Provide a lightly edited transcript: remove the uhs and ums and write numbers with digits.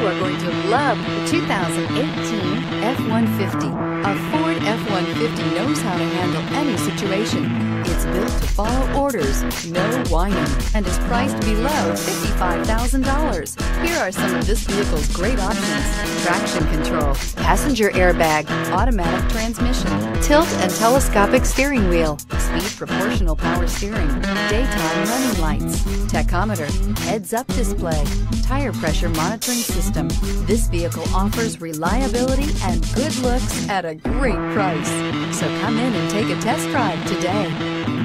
are going to love the 2018 F-150. A Ford F-150 knows how to handle any situation. It's built to follow orders, no whining, and is priced below $55,000. Here are some of this vehicle's great options: traction control, passenger airbag, automatic transmission, tilt and telescopic steering wheel, speed proportional power steering, daytime running lights, tachometer, heads-up display, tire pressure monitoring system. This vehicle offers reliability and good looks at a great price. So come in and take a test drive today.